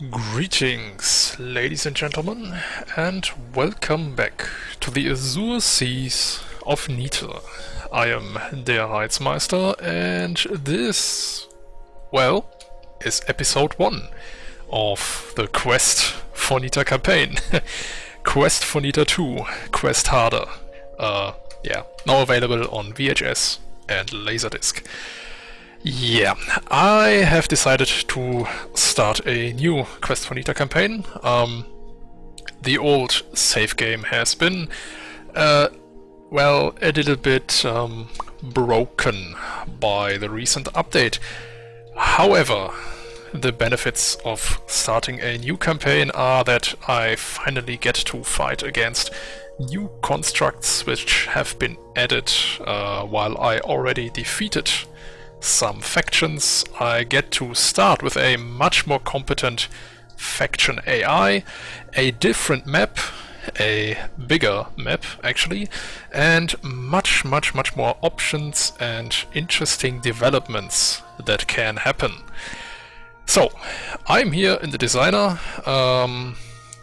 Greetings, ladies and gentlemen, and welcome back to the azure seas of Nita. I am der Heizmeister, and this, well, is episode 1 of the Quest for Nita campaign. Quest for Nita 2, Quest Harder. Now available on VHS and Laserdisc. Yeah, I have decided to start a new Quest for Nita campaign. The old save game has been, a little bit broken by the recent update. However, the benefits of starting a new campaign are that I finally get to fight against new constructs which have been added while I already defeated some factions. I get to start with a much more competent faction AI, a different map, a bigger map actually, and much more options and interesting developments that can happen. So, I'm here in the designer, on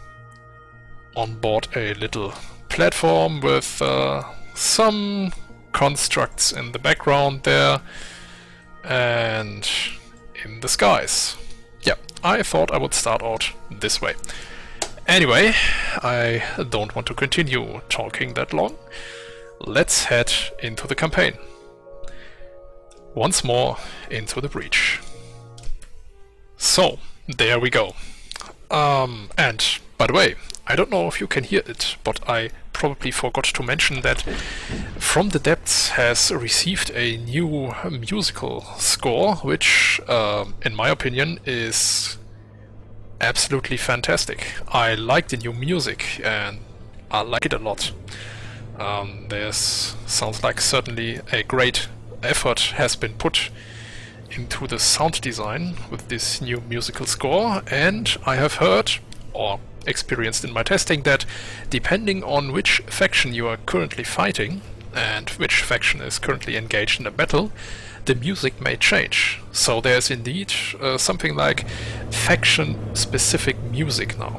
board a little platform with some constructs in the background there, and in the skies. Yeah, I thought I would start out this way. Anyway, I don't want to continue talking that long. Let's head into the campaign. Once more into the breach. So, there we go. And, by the way, I don't know if you can hear it, but I probably forgot to mention that From the Depths has received a new musical score, which, in my opinion, is absolutely fantastic. I like the new music, and I like it a lot. Sounds like certainly a great effort has been put into the sound design with this new musical score, and I have heard, or experienced in my testing, that depending on which faction you are currently fighting and which faction is currently engaged in a battle, the music may change. So there's indeed something like faction-specific music now.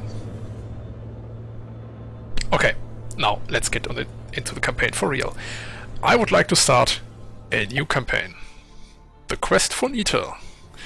Okay, now let's get into the campaign for real. I would like to start a new campaign. The Quest for Nita.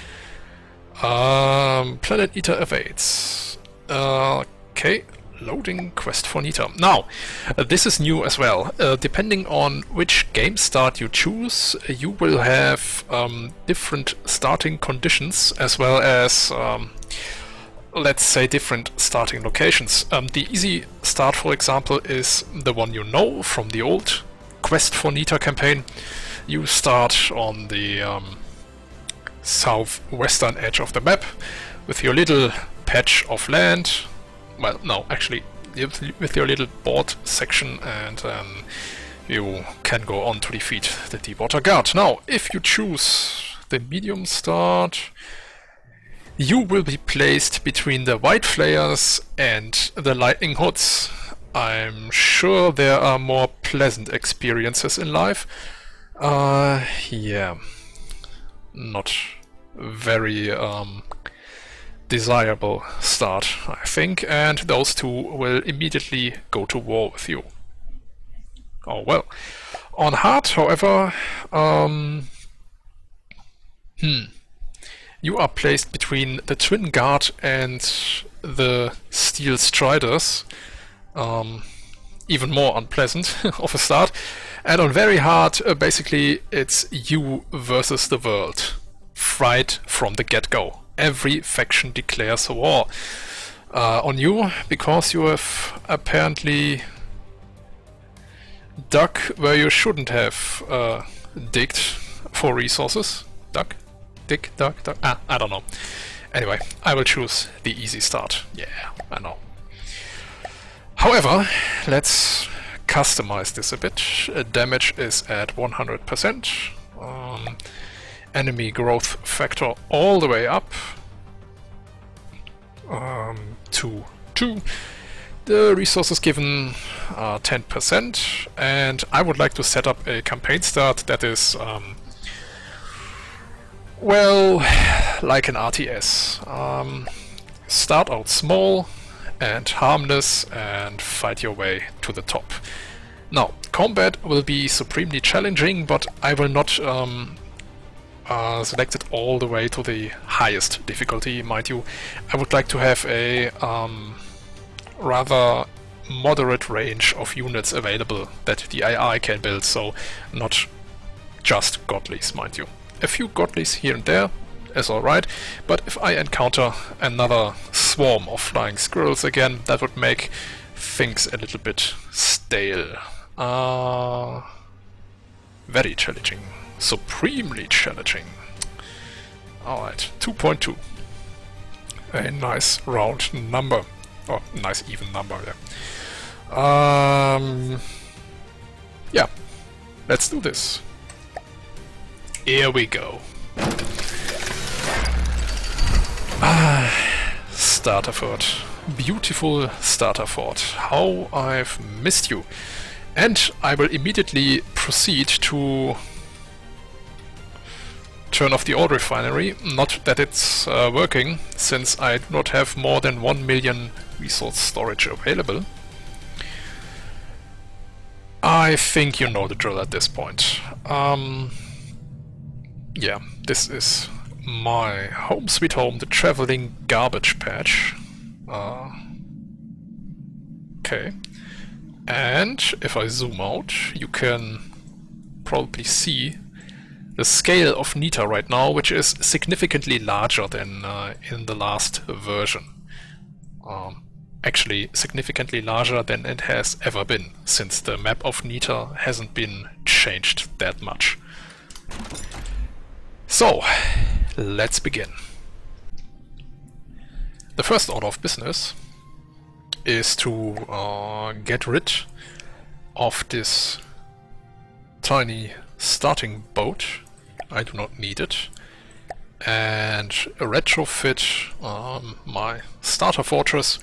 Planet Nita awaits. Okay, loading Quest for Nita. Now, this is new as well. Depending on which game start you choose, you will have different starting conditions as well as, let's say, different starting locations. The easy start, for example, is the one you know from the old Quest for Nita campaign. You start on the southwestern edge of the map with your little patch of land. Well, no, actually, with your little board section, and you can go on to defeat the Deepwater Guard. Now, if you choose the medium start, you will be placed between the White Flayers and the Lightning Hoods. I'm sure there are more pleasant experiences in life. Yeah, not very desirable start, I think, and those two will immediately go to war with you. Oh well. On hard, however, you are placed between the Twin Guard and the Steel Striders. Even more unpleasant of a start. And on very hard, basically, it's you versus the world. Right from the get-go. Every faction declares a war on you, because you have apparently dug where you shouldn't have digged for resources. Dug? I don't know. Anyway, I will choose the easy start. Yeah, I know. However, let's customize this a bit. Damage is at 100%. Enemy growth factor all the way up to 2. The resources given are 10%, and I would like to set up a campaign start that is well, like an RTS. Start out small and harmless and fight your way to the top. Now, combat will be supremely challenging, but I will not select it all the way to the highest difficulty, mind you. I would like to have a rather moderate range of units available that the AI can build, so not just godlies, mind you. A few godlies here and there is alright, but if I encounter another swarm of flying squirrels again, that would make things a little bit stale. Very challenging. Supremely challenging. Alright, 2.2. A nice round number. Oh, nice even number, yeah. Yeah, let's do this. Here we go. Starter fort. Beautiful starter fort. How I've missed you. And I will immediately proceed to turn off the oil refinery. Not that it's working, since I do not have more than 1 million resource storage available. I think you know the drill at this point. Yeah, this is my home sweet home, the traveling garbage patch. Okay. And if I zoom out, you can probably see the scale of Nita right now, which is significantly larger than in the last version. Actually, significantly larger than it has ever been, since the map of Nita hasn't been changed that much. So, let's begin. The first order of business is to get rid of this tiny starting boat. I do not need it. And retrofit my starter fortress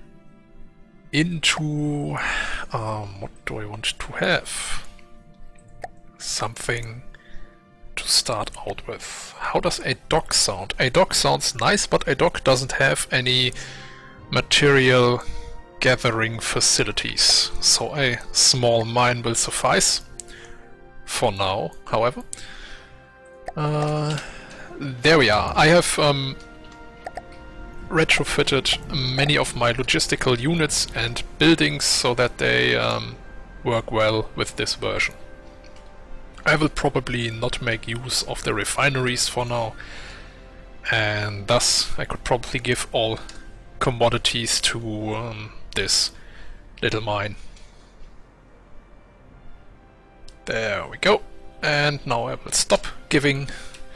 into... what do I want to have? Something to start out with. How does a dock sound? A dock sounds nice, but a dock doesn't have any material gathering facilities, so a small mine will suffice for now, however. There we are. I have retrofitted many of my logistical units and buildings so that they work well with this version. I will probably not make use of the refineries for now, and thus I could probably give all commodities to this little mine. There we go. And now I will stop giving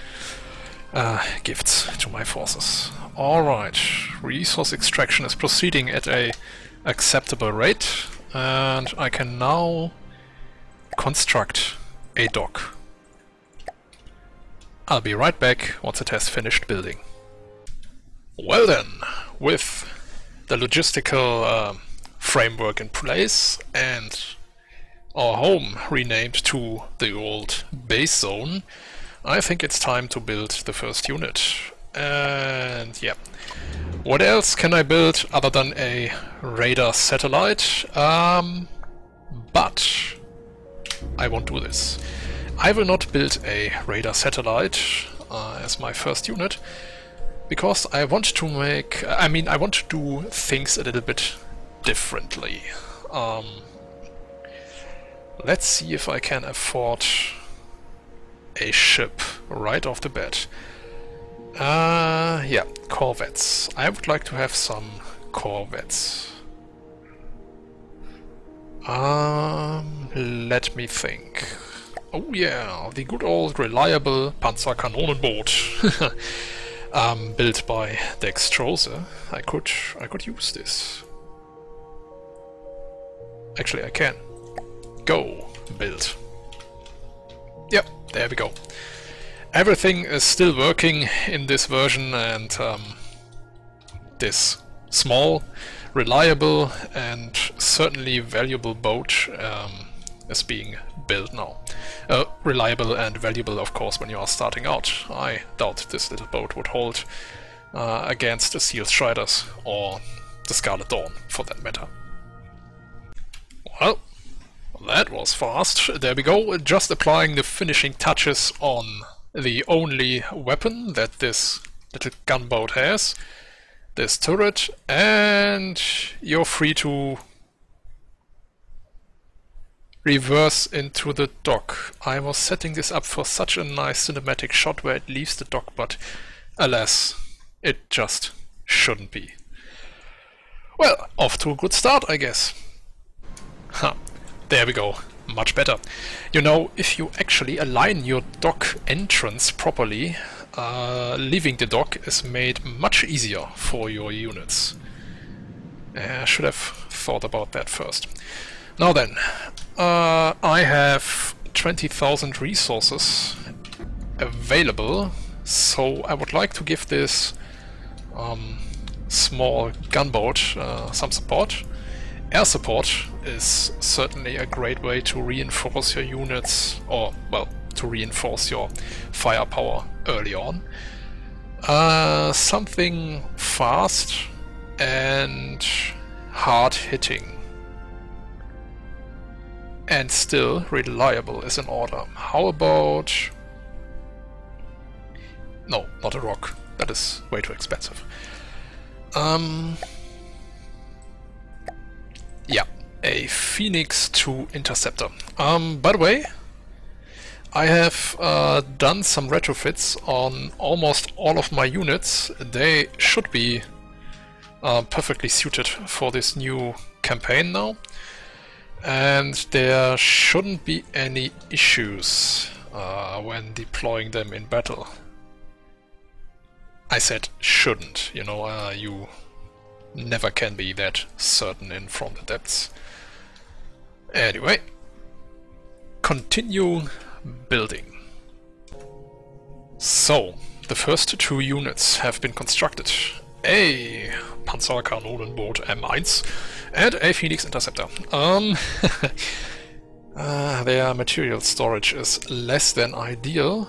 gifts to my forces. Alright, resource extraction is proceeding at a acceptable rate, and I can now construct a dock. I'll be right back once it has finished building. Well then, with the logistical framework in place and our home renamed to the old base zone, I think it's time to build the first unit. And yeah, what else can I build other than a radar satellite? But I won't do this. I will not build a radar satellite as my first unit, because I want to make... I want to do things a little bit differently. Let's see if I can afford a ship right off the bat. Yeah, corvettes. I would like to have some corvettes. Let me think. Oh yeah, the good old reliable Panzerkanonenboot. Built by Dextrose. I could use this. Actually, I can. Go, build. Yep, there we go. Everything is still working in this version, and this small, reliable and certainly valuable boat is being built now. Reliable and valuable, of course, when you are starting out. I doubt this little boat would hold against the Seal Striders, or the Scarlet Dawn, for that matter. Well, that was fast. There we go, just applying the finishing touches on the only weapon that this little gunboat has, this turret, and you're free to reverse into the dock. I was setting this up for such a nice cinematic shot where it leaves the dock, but alas, it just shouldn't be. Well, off to a good start, I guess. Huh, there we go, much better. You know, if you actually align your dock entrance properly, leaving the dock is made much easier for your units. I should have thought about that first. Now then, I have 20,000 resources available, so I would like to give this small gunboat some support. Air support is certainly a great way to reinforce your units, or, well, to reinforce your firepower early on. Something fast and hard-hitting and still reliable is in order. How about... no, not a rock. That is way too expensive. Yeah, a Phoenix 2 Interceptor. By the way, I have done some retrofits on almost all of my units. They should be perfectly suited for this new campaign now. And there shouldn't be any issues when deploying them in battle. I said shouldn't, you know, you never can be that certain in From the Depths. Anyway, continue building. So, the first two units have been constructed. A Panzerkanonenboot M1 and a Phoenix Interceptor. Their material storage is less than ideal.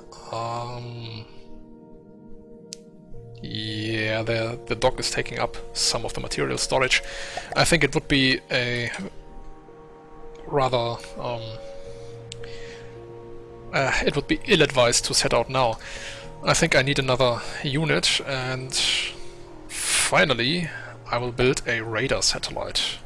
Yeah, the dock is taking up some of the material storage. I think it would be a rather... it would be ill-advised to set out now. I think I need another unit, and finally I will build a radar satellite.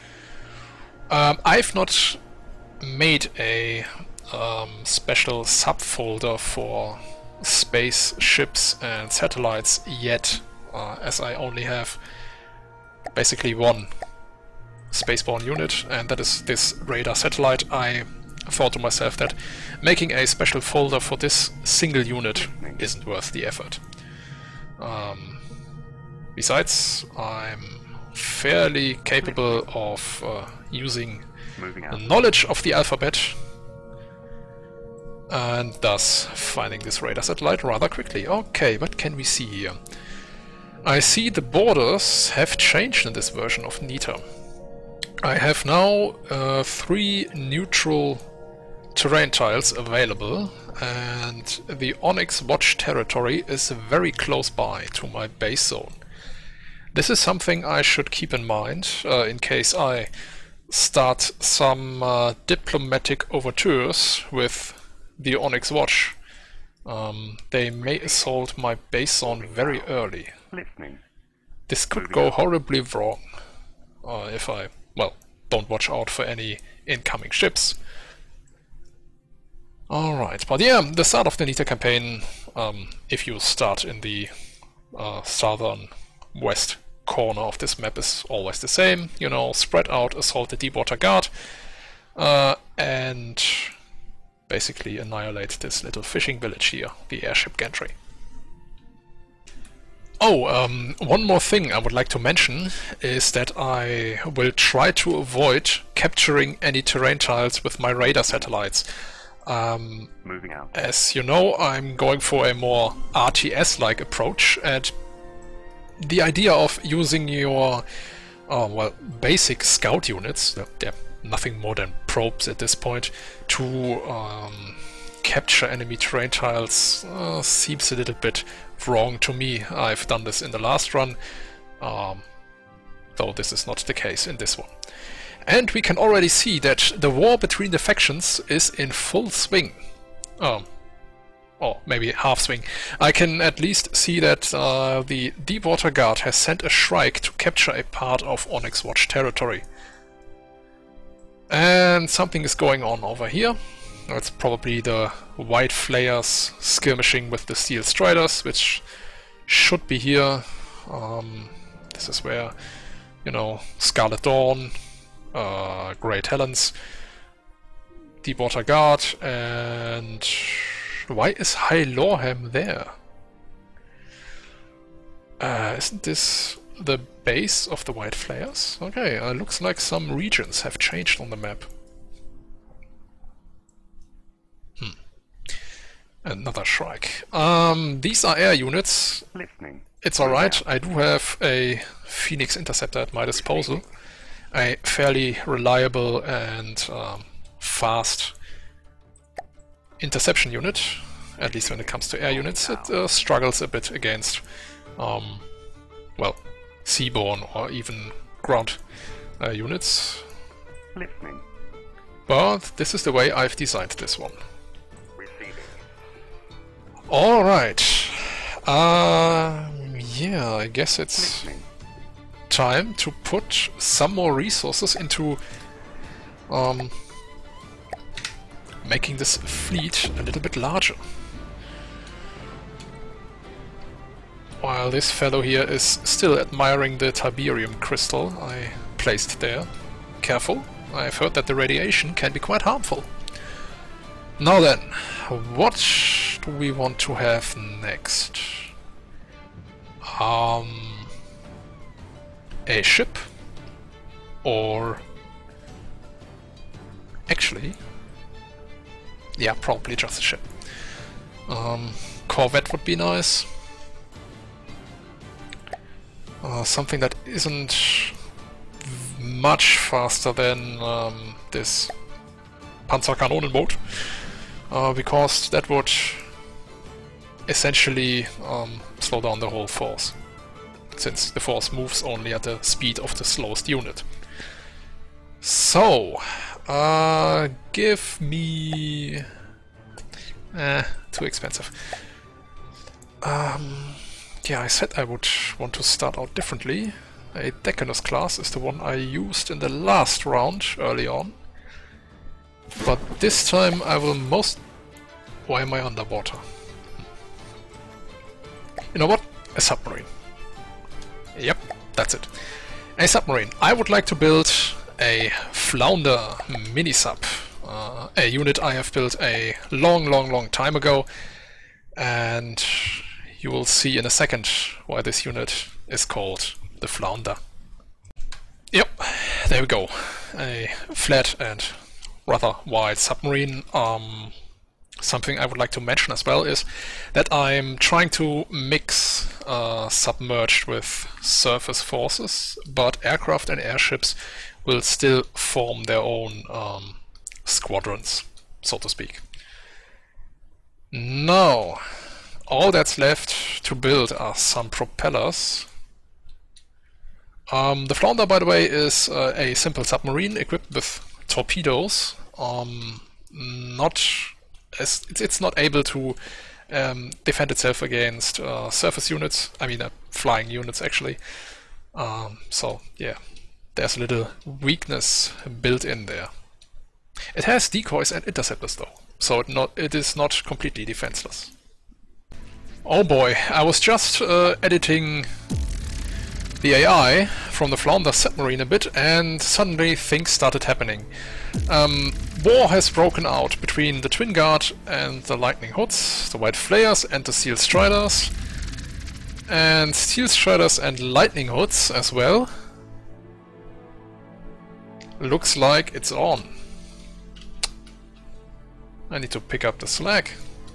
I've not made a special subfolder for spaceships and satellites yet, as I only have basically one spaceborne unit, and that is this radar satellite. I thought to myself that making a special folder for this single unit isn't worth the effort. Besides, I'm fairly capable of using the knowledge of the alphabet, and thus finding this radar satellite rather quickly. Okay, what can we see here? I see the borders have changed in this version of Nita. I have now 3 neutral terrain tiles available, and the Onyx Watch territory is very close by to my base zone. This is something I should keep in mind in case I start some diplomatic overtures with the Onyx Watch. They may assault my base zone very early. This could go horribly wrong if I, well, don't watch out for any incoming ships. Alright, but yeah, the start of the Nita campaign, if you start in the southern west corner of this map, is always the same. You know, spread out, assault the Deepwater Guard, and basically annihilate this little fishing village here, the airship gantry. Oh, one more thing I would like to mention is that I will try to avoid capturing any terrain tiles with my radar satellites. Moving out. As you know, I'm going for a more RTS-like approach, and the idea of using your well, basic scout units, they're nothing more than probes at this point, to capture enemy terrain tiles seems a little bit wrong to me. I've done this in the last run, though this is not the case in this one. And we can already see that the war between the factions is in full swing. Or maybe half swing. I can at least see that the Deepwater Guard has sent a Shrike to capture a part of Onyx Watch territory. And something is going on over here. It's probably the White Flayers skirmishing with the Steel Striders, which should be here. This is where, you know, Scarlet Dawn, Great Helens, Deepwater Guard, and why is High Lorham there? Isn't this the base of the White Flayers? Okay, looks like some regions have changed on the map. Another Shrike. These are air units. Listening. It's alright, I do have a Phoenix Interceptor at my disposal. A fairly reliable and fast interception unit, at least when it comes to air units. It struggles a bit against, well, seaborne or even ground units. Listening. But this is the way I've designed this one. Receiving. Alright. Yeah, I guess it's time to put some more resources into making this fleet a little bit larger. While this fellow here is still admiring the Tiberium crystal I placed there. Careful, I've heard that the radiation can be quite harmful. Now then, what do we want to have next? A ship? Or... actually... yeah, probably just a ship. Corvette would be nice. Something that isn't much faster than this Panzerkanonenboot, because that would essentially slow down the whole force, since the force moves only at the speed of the slowest unit. So, give me... too expensive. Yeah, I said I would want to start out differently. A Decanus class is the one I used in the last round, early on. But this time I will Why am I underwater? You know what? A submarine. Yep, that's it. A submarine. I would like to build a Flounder mini-sub. A unit I have built a long time ago, and you will see in a second why this unit is called the Flounder. Yep, there we go. A flat and rather wide submarine. Something I would like to mention as well is that I'm trying to mix submerged with surface forces, but aircraft and airships will still form their own squadrons, so to speak. Now, all that's left to build are some propellers. The Flounder, by the way, is a simple submarine equipped with torpedoes. It's not able to defend itself against surface units, I mean flying units actually. So yeah, there's a little weakness built in there. It has decoys and interceptors though, so it is not completely defenseless. Oh boy, I was just editing the AI from the Flounder submarine a bit, and suddenly things started happening. War has broken out between the Twin Guard and the Lightning Hoods, the White Flayers and the Steel Striders, and Steel Striders and Lightning Hoods as well. Looks like it's on. I need to pick up the slack.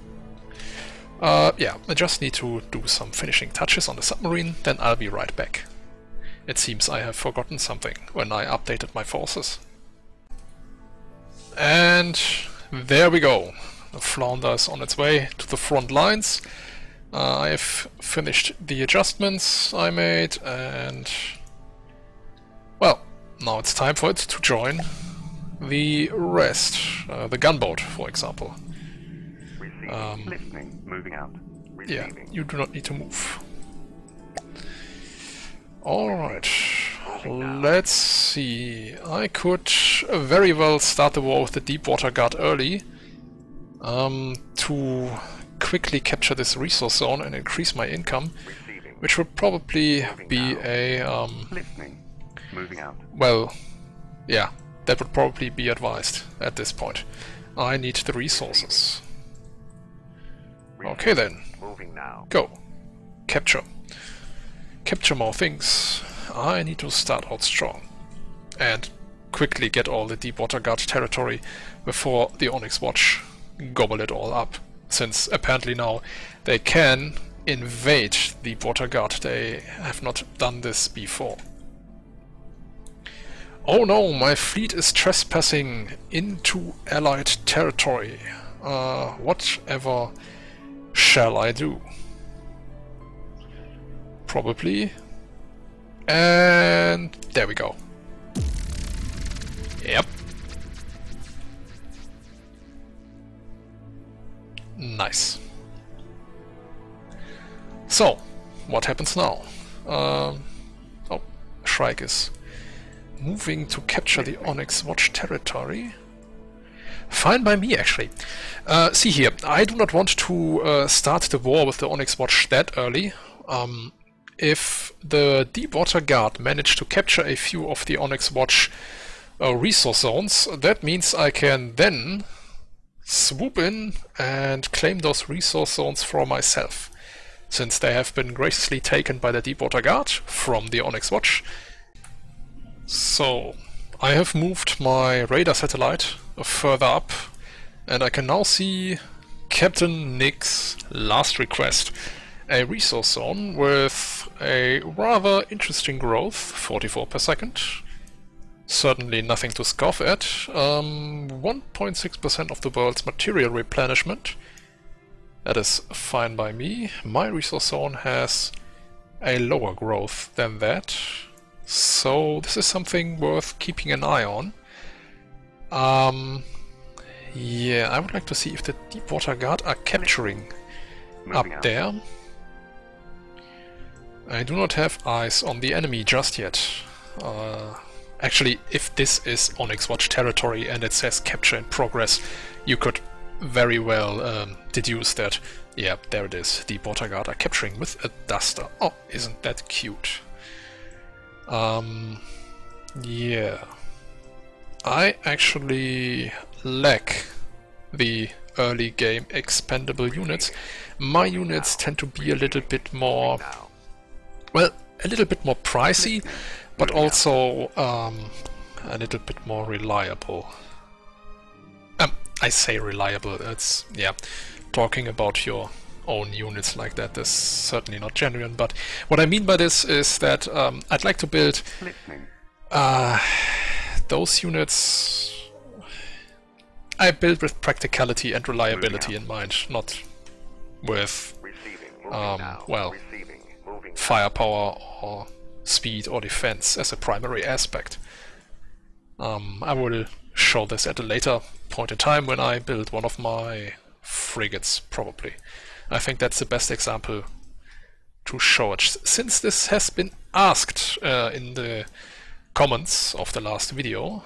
Yeah, I just need to do some finishing touches on the submarine, then I'll be right back. It seems I have forgotten something when I updated my forces. And there we go. Flounder is on its way to the front lines. I've finished the adjustments I made, and well, now it's time for it to join the rest. The gunboat, for example. Receiving. Listening. Moving out. Yeah, Receiving. you do not need to move. Alright, let's see. I could very well start the war with the Deepwater Guard early to quickly capture this resource zone and increase my income, Receiving. which would probably be a, Listening. Moving out. well, yeah, that would probably be advised at this point. I need the resources. Okay then, Moving now. go. Capture. Capture more things. I need to start out strong. And quickly get all the Deepwater Guard territory before the Onyx Watch gobble it all up. Since apparently now they can invade Deepwater Guard. They have not done this before. Oh no, my fleet is trespassing into Allied territory. Whatever shall I do? Probably. And there we go. Yep. Nice. So, what happens now? Oh, Shrike is moving to capture the Onyx Watch territory. Fine by me, actually. See here, I do not want to start the war with the Onyx Watch that early. If the Deepwater Guard manage to capture a few of the Onyx Watch resource zones, that means I can then swoop in and claim those resource zones for myself, since they have been graciously taken by the Deepwater Guard from the Onyx Watch. So, I have moved my radar satellite further up, and I can now see Captain Nick's last request. A resource zone with a rather interesting growth, 44 per second. Certainly nothing to scoff at. 1.6% of the world's material replenishment. That is fine by me. My resource zone has a lower growth than that. So this is something worth keeping an eye on. Yeah, I would like to see if the Deepwater Guard are capturing up there. I do not have eyes on the enemy just yet. Actually, if this is Onyx Watch territory and it says capture in progress, you could very well deduce that, yeah, there it is. Deepwater Guard are capturing with a duster. Oh, isn't that cute? Yeah. I actually lack the early game expendable units. My units tend to be a little bit more, well, a little bit more pricey, but also a little bit more reliable. I say reliable, it's, yeah, talking about your own units like that is certainly not genuine, but what I mean by this is that I'd like to build those units I build with practicality and reliability in mind, not with, well, firepower or speed or defense as a primary aspect. I will show this at a later point in time when I build one of my frigates, probably. I think that's the best example to show it. Since this has been asked in the comments of the last video,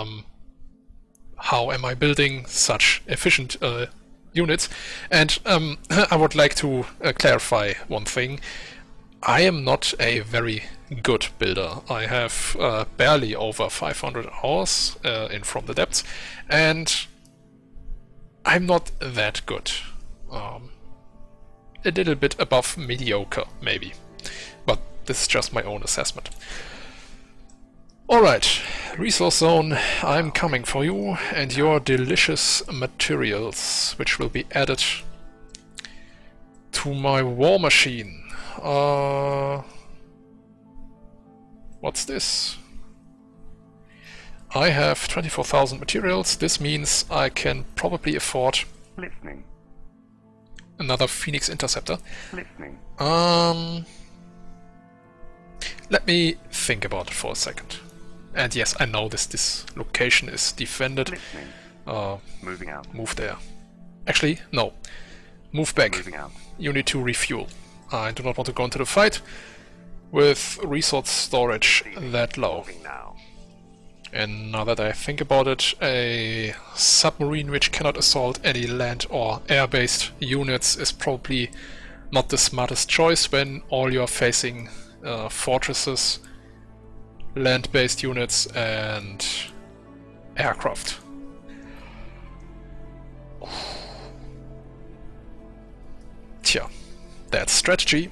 how am I building such efficient units? And I would like to clarify one thing. I am not a very good builder. I have barely over 500 hours in From the Depths, and I'm not that good. A little bit above mediocre, maybe. But this is just my own assessment. Alright, resource zone, I'm coming for you and your delicious materials, which will be added to my war machine. What's this? I have 24,000 materials. This means I can probably afford Listening. Another Phoenix Interceptor. Listening. Let me think about it for a second. And yes, I know this location is defended. Listening. Moving out. Move there. Actually, no. Move back. Moving out. You need to refuel. I do not want to go into the fight with resource storage that low. Moving now. And now that I think about it, a submarine which cannot assault any land or air-based units is probably not the smartest choice when all you're facing fortresses, land-based units and aircraft. Tja, that's strategy.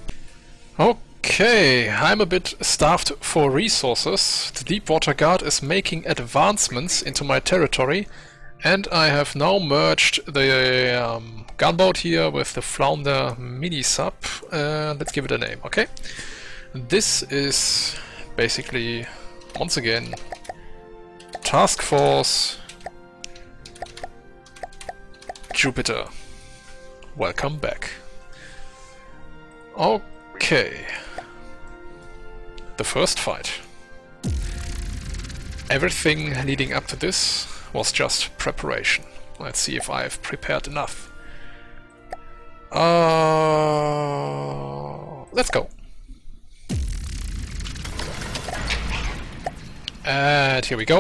Okay, I'm a bit starved for resources. The Deepwater Guard is making advancements into my territory, and I have now merged the gunboat here with the Flounder mini-sub. Let's give it a name, okay? This is basically, once again, Task Force Jupiter. Welcome back. Okay. The first fight. Everything leading up to this was just preparation. Let's see if I've prepared enough. Let's go. And here we go.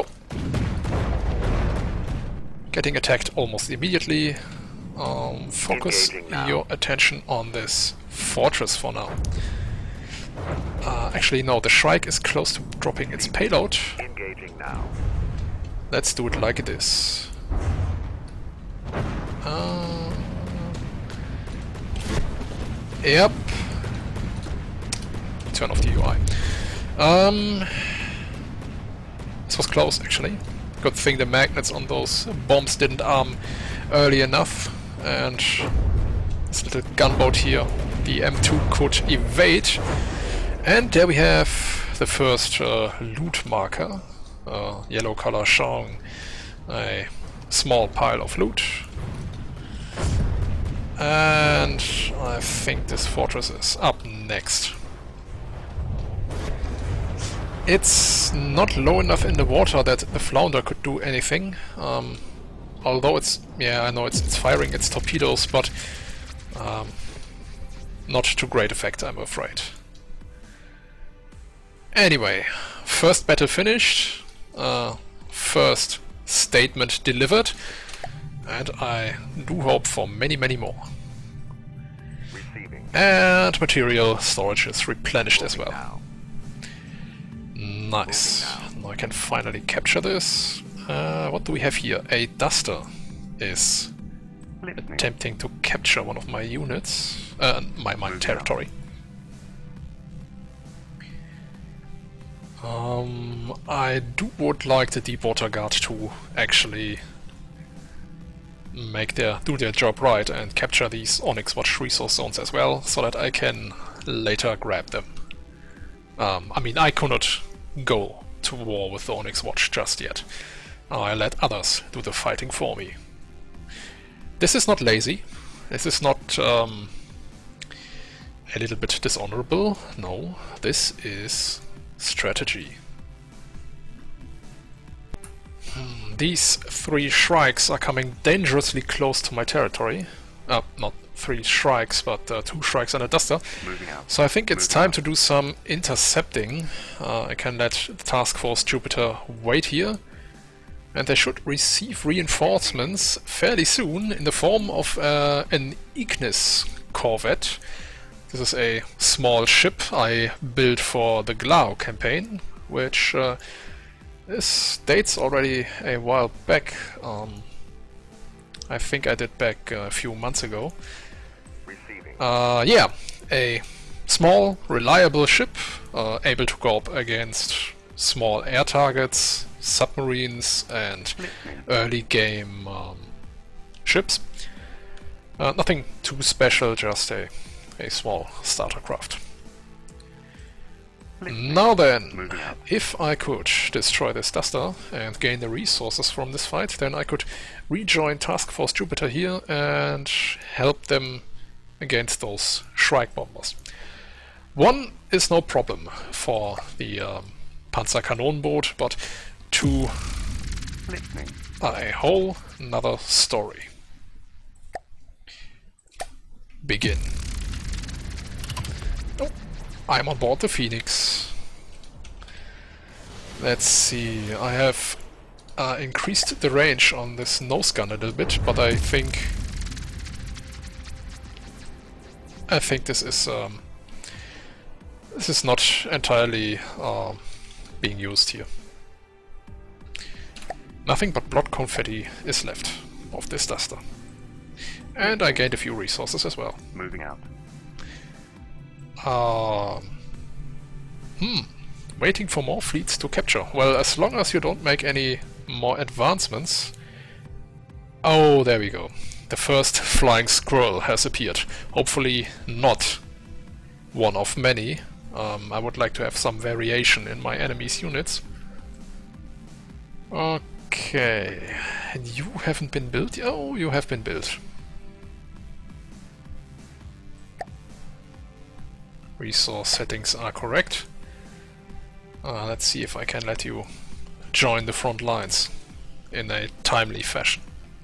Getting attacked almost immediately. Focus your attention on this fortress for now. Actually, no, the Shrike is close to dropping its payload. Engaging now. Let's do it like this. Yep. Turn off the UI. This was close, actually. Good thing the magnets on those bombs didn't arm early enough, and this little gunboat here, the M2, could evade. And there we have the first loot marker, yellow color showing a small pile of loot. And I think this fortress is up next. It's not low enough in the water that the Flounder could do anything. Although it's, yeah, I know it's firing its torpedoes, but not to great effect, I'm afraid. Anyway, first battle finished, first statement delivered, and I do hope for many, many more. Receiving. And material storage is replenished as well. Nice. Now I can finally capture this. What do we have here? A Duster is attempting to capture one of my units, my territory. I would like the Deepwater Guard to actually do their job right and capture these Onyx Watch resource zones as well, so that I can later grab them. I mean, I could not go to war with the Onyx Watch just yet. I let others do the fighting for me. This is not lazy. This is not a little bit dishonorable. No, this is strategy. These three Shrikes are coming dangerously close to my territory. Not three Shrikes, but two Shrikes and a Duster. So I think it's time to do some intercepting. I can let the Task Force Jupiter wait here. And they should receive reinforcements fairly soon in the form of an Ignis corvette. This is a small ship I built for the Glao campaign, which dates already a while back. I think I did back a few months ago. Yeah, a small, reliable ship, able to go up against small air targets, submarines, and early game ships. Nothing too special, just a small starter craft. Now then, if I could destroy this Duster and gain the resources from this fight, then I could rejoin Task Force Jupiter here and help them against those Shrike Bombers. One is no problem for the Panzerkanonenboot, but two, a whole another story. Begin. Oh, I'm on board the Phoenix. Let's see, I have increased the range on this nose gun a little bit, but I think this is not entirely being used here. Nothing but blood confetti is left of this Duster. And I gained a few resources as well. Moving out. Waiting for more fleets to capture. Well, as long as you don't make any more advancements... Oh, there we go. The first flying squirrel has appeared. Hopefully not one of many. I would like to have some variation in my enemy's units. Okay. And you haven't been built? Oh, you have been built. Resource settings are correct. Let's see if I can let you join the front lines in a timely fashion.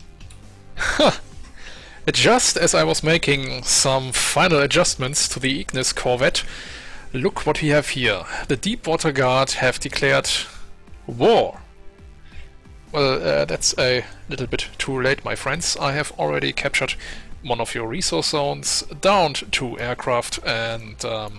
Just as I was making some final adjustments to the Ignis Corvette, look what we have here. The Deepwater Guard have declared war. Well, that's a little bit too late, my friends. I have already captured one of your resource zones, downed 2 aircraft, and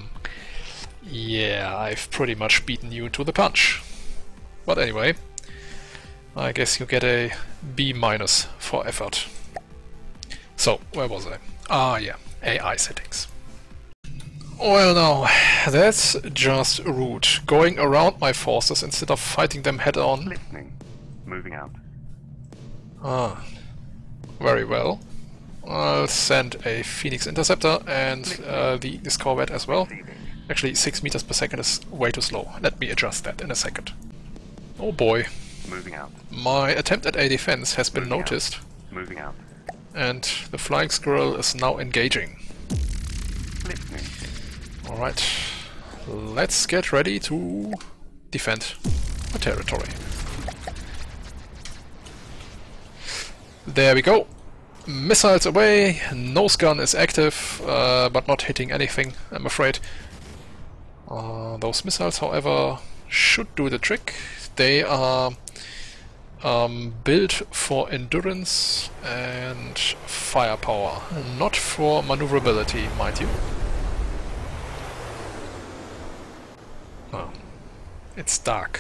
yeah, I've pretty much beaten you to the punch. But anyway, I guess you get a B- for effort. So, where was I? Ah, yeah, AI settings. Well now, that's just rude. Going around my forces instead of fighting them head-on. Listening. Moving out. Ah, very well. I'll send a Phoenix Interceptor and the Ignis Corvette as well. Actually, 6 meters per second is way too slow. Let me adjust that in a second. Oh boy. Moving out. My attempt at a defense has been noticed. Moving out. And the flying squirrel is now engaging. Listening. Alright. Let's get ready to defend the territory. There we go. Missiles away, nose gun is active, but not hitting anything, I'm afraid. Those missiles, however, should do the trick. They are built for endurance and firepower, not for maneuverability, mind you. Oh, it's dark.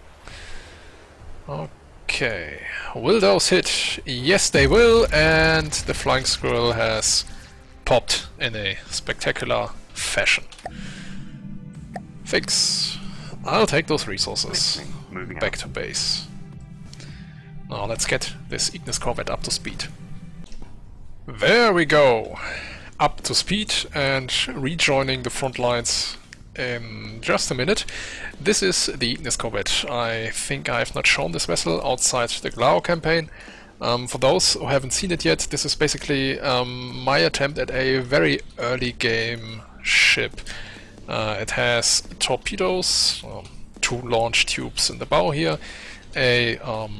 Okay, will those hit? Yes, they will, and the flying squirrel has popped in a spectacular fashion. Fix. I'll take those resources. Back to base. Now let's get this Ignis Corvette up to speed. There we go! Up to speed and rejoining the front lines in just a minute. This is the Ignis Corvette. I think I have not shown this vessel outside the Glao campaign. For those who haven't seen it yet, this is basically my attempt at a very early game ship. It has torpedoes, 2 launch tubes in the bow here, a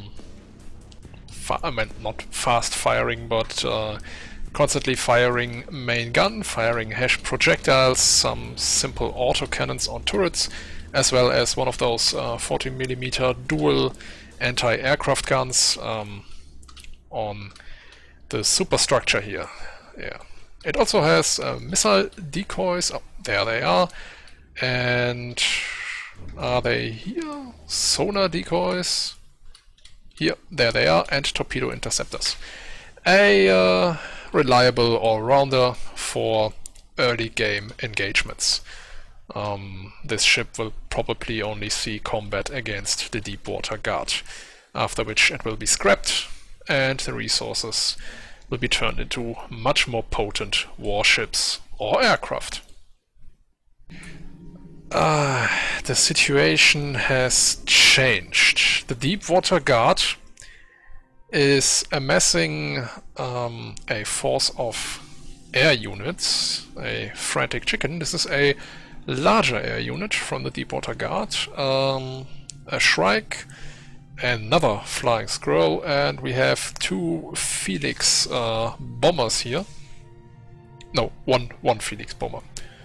not fast firing, but constantly firing main gun, firing HESH projectiles, some simple autocannons on turrets, as well as one of those 40mm dual anti-aircraft guns on the superstructure here. Yeah. It also has missile decoys. Oh, there they are. And are they here? Sonar decoys. Here, there they are, and torpedo interceptors. A reliable all-rounder for early game engagements. This ship will probably only see combat against the Deepwater Guard, after which it will be scrapped and the resources will be turned into much more potent warships or aircraft. the situation has changed. The Deepwater Guard is amassing a force of air units, a frantic chicken. This is a larger air unit from the Deepwater Guard, a Shrike, another Flying Squirrel, and we have two Phoenix bombers here. No, one Phoenix bomber.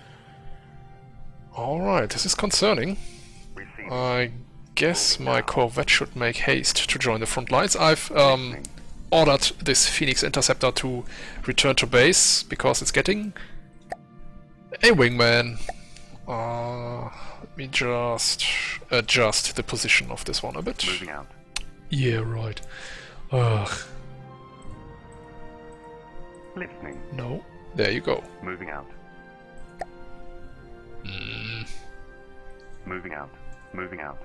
Alright, this is concerning. I guess my Corvette should make haste to join the front lines. I've ordered this Phoenix Interceptor to return to base because it's getting a wingman. Let me just adjust the position of this one a bit. Moving out. Yeah, right. Ugh. Listening. No. There you go. Moving out. Moving out. Moving out.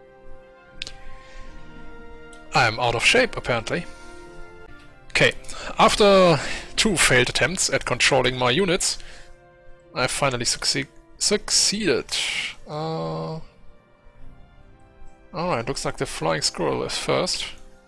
I'm out of shape, apparently. Okay, after two failed attempts at controlling my units, I finally succeeded. Alright, looks like the Flying Squirrel is first.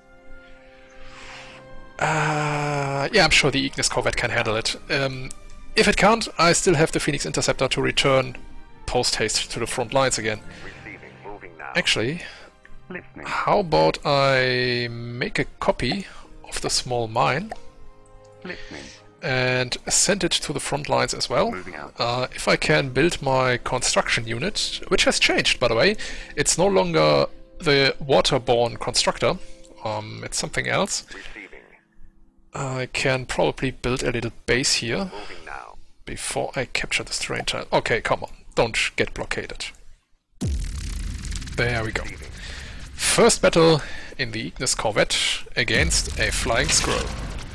Yeah, I'm sure the Ignis Corvette can handle it. If it can't, I still have the Phoenix Interceptor to return post-haste to the front lines again. Receiving. Moving now. Actually, Listening. how about I make a copy of the small mine Listening. and send it to the front lines as well. Moving out. If I can build my construction unit, which has changed, by the way. It's no longer the waterborne constructor, it's something else. Receiving. I can probably build a little base here Moving now. before I capture the terrain tile. Okay, come on, don't get blockaded. There we go. Receiving. First battle in the Ignis Corvette against a Flying Squirrel.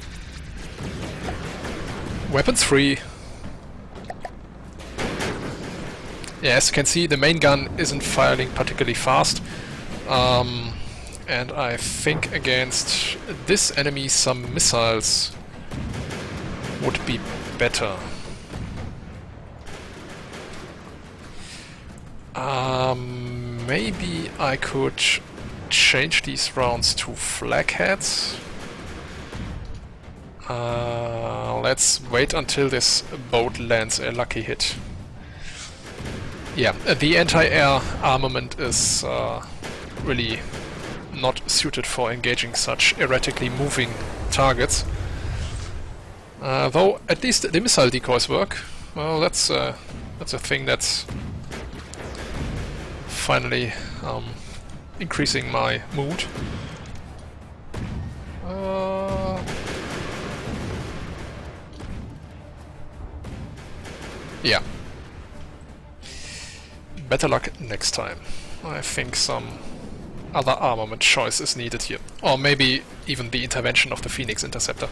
Weapons free. Yeah, as you can see, the main gun isn't firing particularly fast. And I think against this enemy some missiles would be better. Maybe I could change these rounds to flak heads. Let's wait until this boat lands a lucky hit. Yeah, the anti-air armament is really not suited for engaging such erratically moving targets. Though at least the missile decoys work. Well, that's a thing that's finally increasing my mood. Yeah. Better luck next time. I think some other armament choice is needed here. Or maybe even the intervention of the Phoenix Interceptor.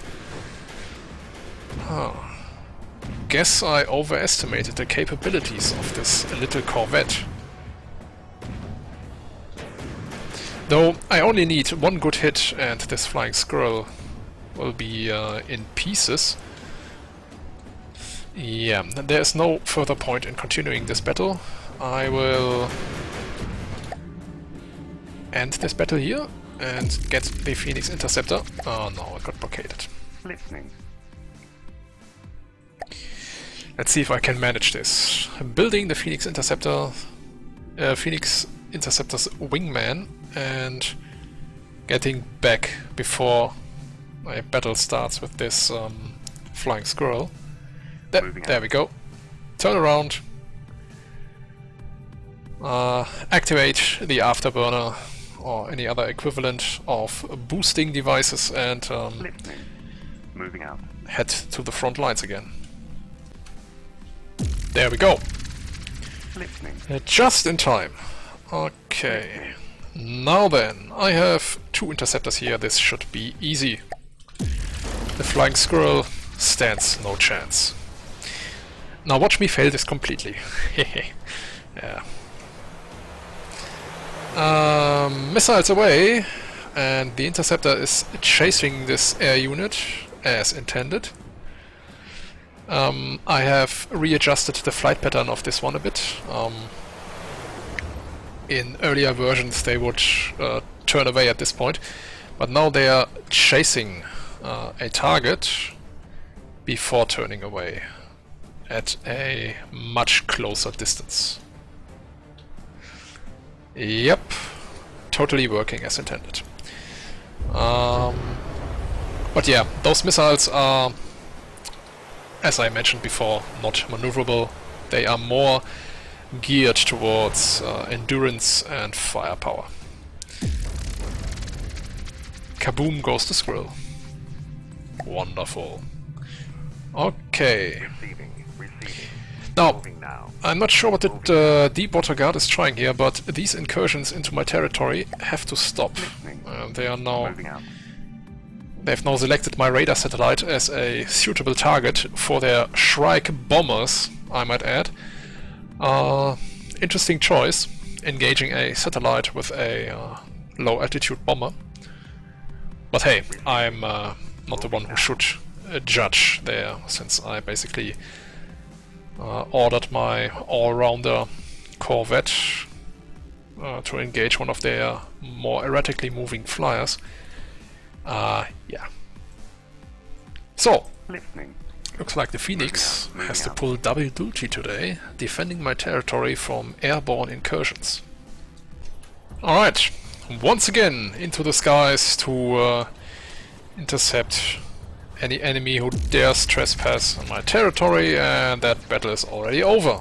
Guess I overestimated the capabilities of this little Corvette. Though I only need one good hit and this Flying Squirrel will be in pieces. Yeah, there's no further point in continuing this battle. I will end this battle here and get the Phoenix Interceptor. Oh no, I got blockaded. Listening. Let's see if I can manage this. Building the Phoenix Interceptor, Phoenix Interceptor's wingman, and getting back before my battle starts with this Flying Squirrel. There we go. Turn around. Activate the afterburner or any other equivalent of boosting devices and Listening. Moving out. head to the front lines again. There we go. Listening. Just in time. Okay. Now then, I have two interceptors here. This should be easy. The Flying Squirrel stands no chance. Now watch me fail this completely. Yeah. Missiles away, and the interceptor is chasing this air unit as intended. I have readjusted the flight pattern of this one a bit. in earlier versions they would turn away at this point, but now they are chasing a target before turning away at a much closer distance. Yep, totally working as intended. But yeah, those missiles are, as I mentioned before, not maneuverable. They are more geared towards endurance and firepower. Kaboom goes the squirrel. Wonderful. Okay. Now, I'm not sure what the Deepwater Guard is trying here, but these incursions into my territory have to stop. They've now selected my radar satellite as a suitable target for their Shrike bombers, I might add. Interesting choice, engaging a satellite with a low altitude bomber. But hey, I'm not the one who should judge there, since I basically ordered my all-rounder Corvette to engage one of their more erratically moving flyers. Yeah. So, looks like the Phoenix has to pull double duty today, defending my territory from airborne incursions. Alright, once again into the skies to intercept any enemy who dares trespass on my territory, and that battle is already over.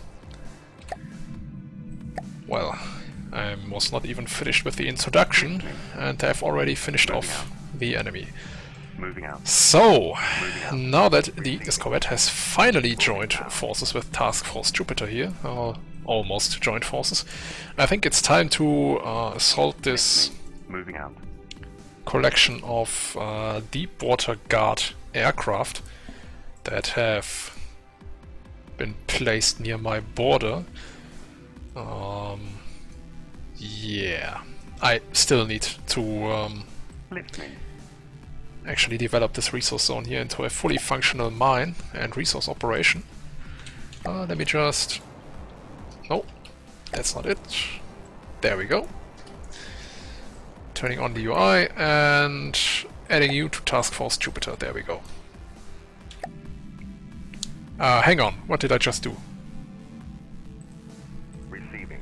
Well, I was not even finished with the introduction, and I've already finished off the enemy. So, now that the Ignis Corvette has finally joined forces with Task Force Jupiter here, almost joined forces, I think it's time to assault this collection of Deepwater Guard aircraft that have been placed near my border. Yeah, I still need to actually develop this resource zone here into a fully functional mine and resource operation. Let me just... No, that's not it. There we go. Turning on the UI and adding you to Task Force Jupiter. There we go. Hang on, what did I just do? Receiving.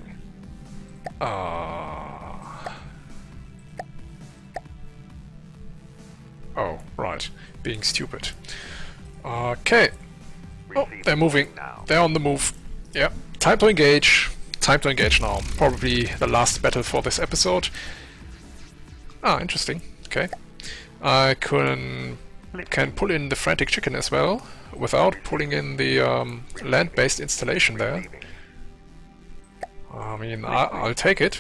Oh, right. Being stupid. Okay. Oh, they're moving. They're on the move. Yeah. Time to engage. Time to engage now. Probably the last battle for this episode. Ah, interesting. Okay. I can pull in the Frantic Chicken as well, without pulling in the land-based installation there. I mean, I'll take it.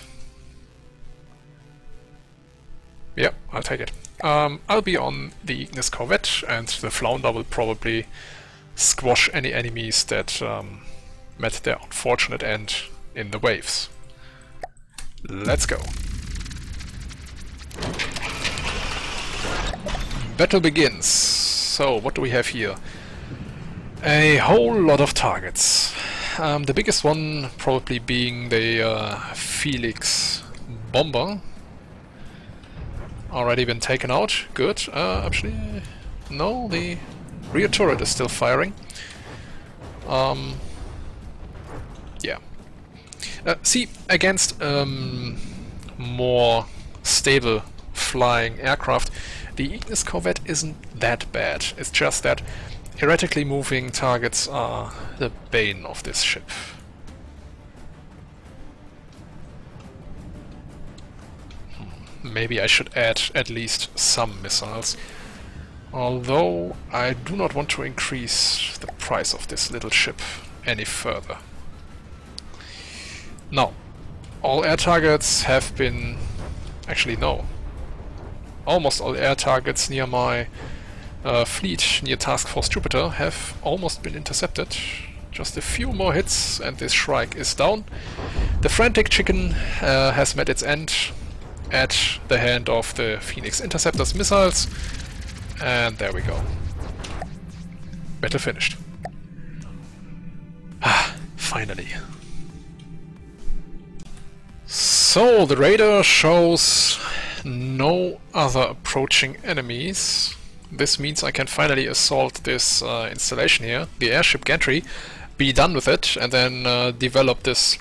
Yep, I'll take it. I'll be on the Ignis Corvette, and the Flounder will probably squash any enemies that met their unfortunate end in the waves. Let's go. Battle begins. So, what do we have here? A whole lot of targets. The biggest one probably being the Felix bomber. Already been taken out. Good. Actually, no, the rear turret is still firing. Yeah. See, against more stable flying aircraft, the Ignis Corvette isn't that bad. It's just that erratically moving targets are the bane of this ship. Maybe I should add at least some missiles. Although I do not want to increase the price of this little ship any further. Now, all air targets have been... Actually, no. Almost all air targets near my fleet, near Task Force Jupiter, have almost been intercepted. Just a few more hits and this Shrike is down. The Frantic Chicken has met its end at the hand of the Phoenix Interceptor's missiles. And there we go. Battle finished. Ah, finally. So the radar shows no other approaching enemies. This means I can finally assault this installation here, the airship gantry, be done with it, and then develop this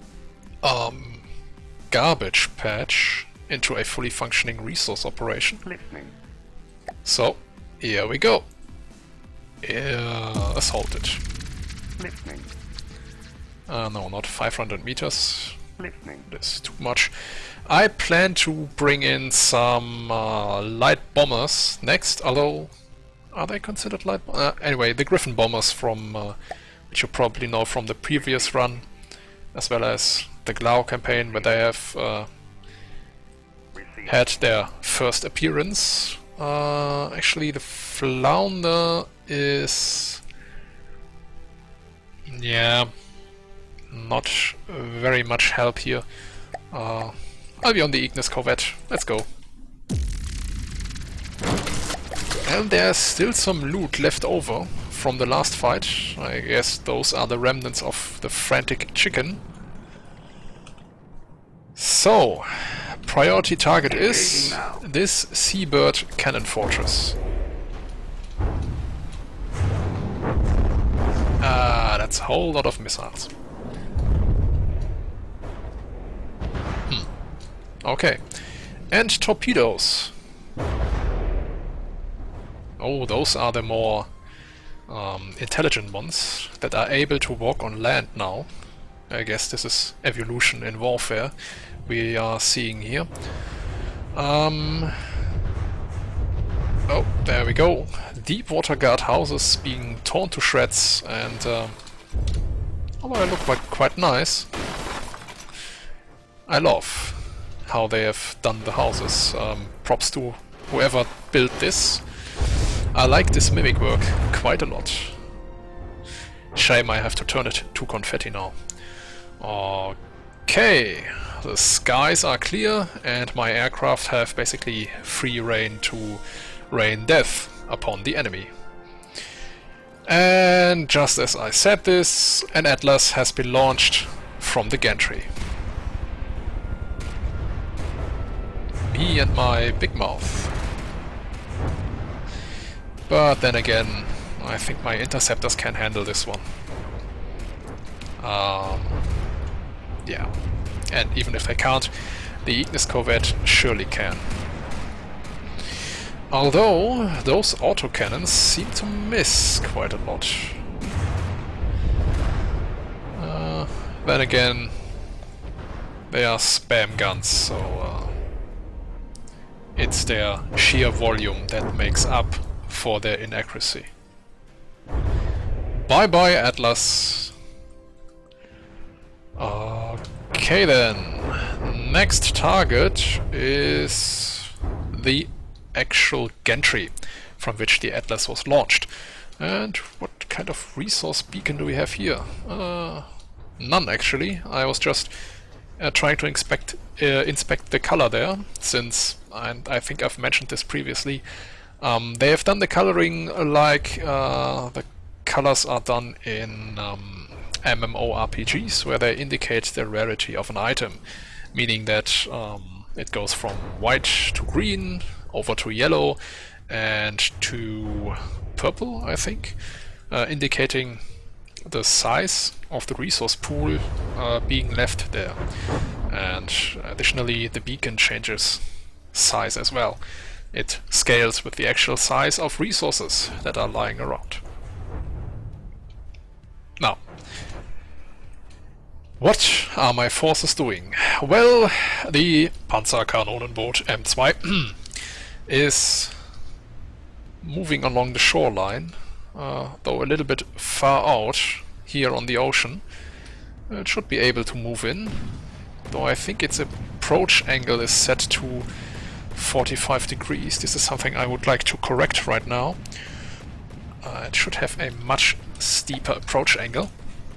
garbage patch into a fully functioning resource operation. Listening. So, here we go. Assaulted. Listening. No, not 500 meters. Listening. That's too much. I plan to bring in some light bombers next, although... Are they considered light anyway, the Griffin bombers from... which you probably know from the previous run, as well as the Glau campaign, where they have Receive. had their first appearance. Actually, the Flounder is... yeah... not very much help here. I'll be on the Ignis Corvette. Let's go. And there's still some loot left over from the last fight. I guess those are the remnants of the Frantic Chicken. So, priority target is this Seabird Cannon Fortress. That's a whole lot of missiles. Okay. And torpedoes. Oh, those are the more intelligent ones that are able to walk on land now. I guess this is evolution in warfare we are seeing here. Oh, there we go. Deep water guard houses being torn to shreds, and oh, they look quite nice. I love how they have done the houses. Props to whoever built this. I like this mimic work quite a lot. Shame I have to turn it to confetti now. Okay, the skies are clear and my aircraft have basically free reign to rain death upon the enemy. And just as I said this, an Atlas has been launched from the gantry. Me and my big mouth. But then again, I think my interceptors can handle this one. Yeah. And even if they can't, the Ignis Corvette surely can. Although, those autocannons seem to miss quite a lot. Then again, they are spam guns, so it's their sheer volume that makes up for their inaccuracy. Bye bye, Atlas. Okay then. Next target is the actual gantry from which the Atlas was launched. And what kind of resource beacon do we have here? None actually. I was just trying to inspect the color there, since, and I think I've mentioned this previously, they have done the coloring like the colors are done in MMORPGs, where they indicate the rarity of an item, meaning that it goes from white to green, over to yellow, and to purple, I think, indicating the size of the resource pool being left there. And additionally, the beacon changes size as well. It scales with the actual size of resources that are lying around. Now, what are my forces doing? Well, the Panzerkanonenboot M2 is moving along the shoreline, though a little bit far out here on the ocean. It should be able to move in, though I think its approach angle is set to 45 degrees. This is something I would like to correct right now. It should have a much steeper approach angle.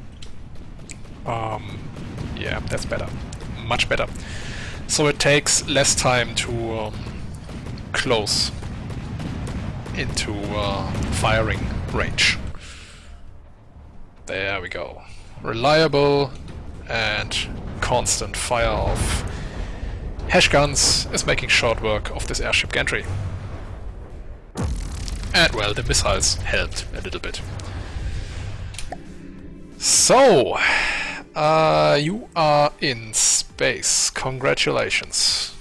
Yeah, that's better. Much better. So it takes less time to close into firing range. There we go. Reliable and constant fire of Hash Guns is making short work of this airship gantry. And well, the missiles helped a little bit. So, you are in space. Congratulations.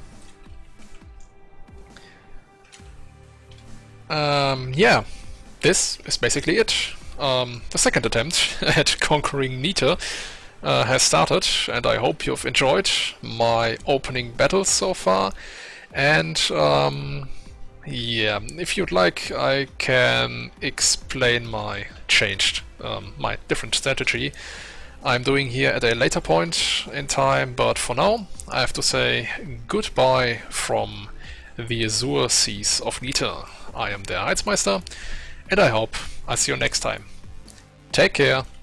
Yeah, this is basically it. The second attempt at conquering Nita has started, and I hope you've enjoyed my opening battles so far. And yeah, if you'd like, I can explain my my different strategy I'm doing here at a later point in time, but for now I have to say goodbye from the Azure Seas of Nita. I am der Heizmeister, and I hope I see you next time. Take care.